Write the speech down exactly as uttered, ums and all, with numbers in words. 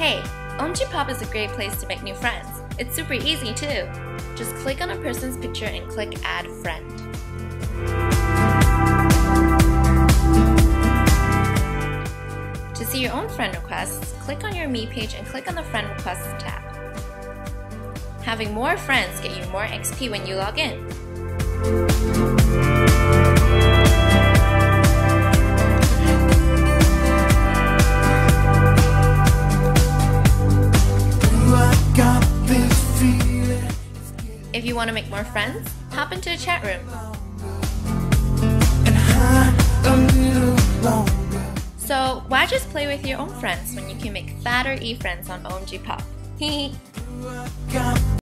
Hey, O M G Pop is a great place to make new friends. It's super easy too. Just click on a person's picture and click Add Friend. To see your own friend requests, click on your Me page and click on the Friend Requests tab. Having more friends get you more X P when you log in. If you want to make more friends, hop into a chat room. So why just play with your own friends when you can make fatter e-friends on O M G Pop?